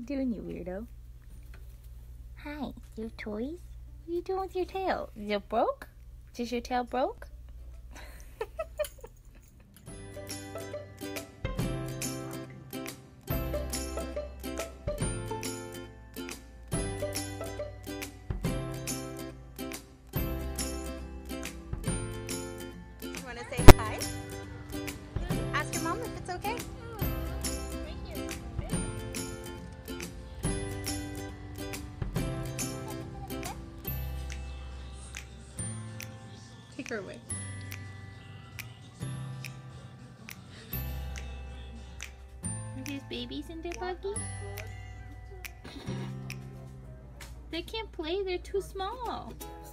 doing, you weirdo? Hi, your toys? What are you doing with your tail? Is it broke? Is your tail broke? You want to say hi? Ask your mom if it's okay. Take her away. Are these babies in their buggy? They can't play, they're too small.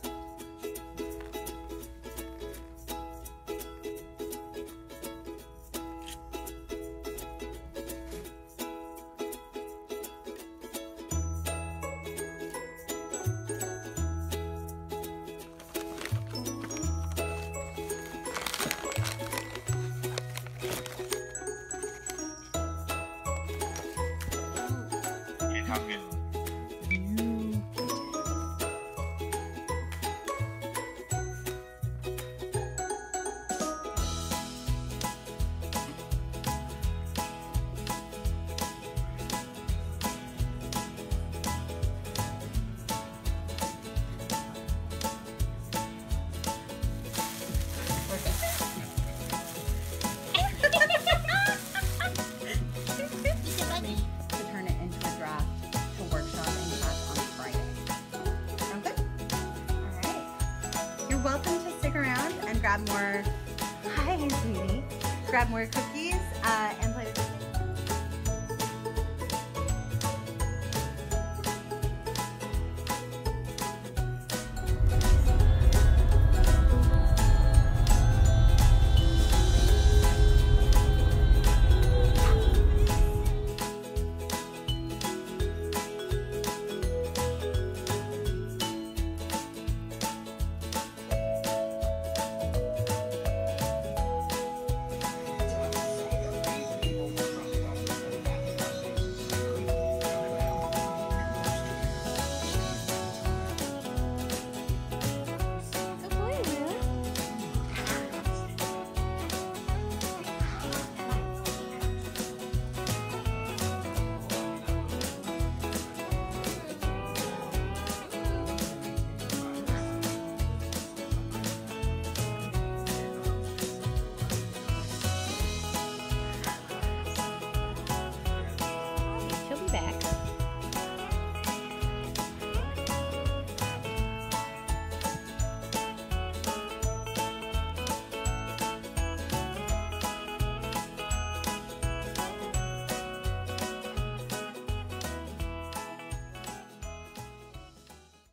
Welcome to stick around and grab more. Hi, sweetie. Grab more cookies and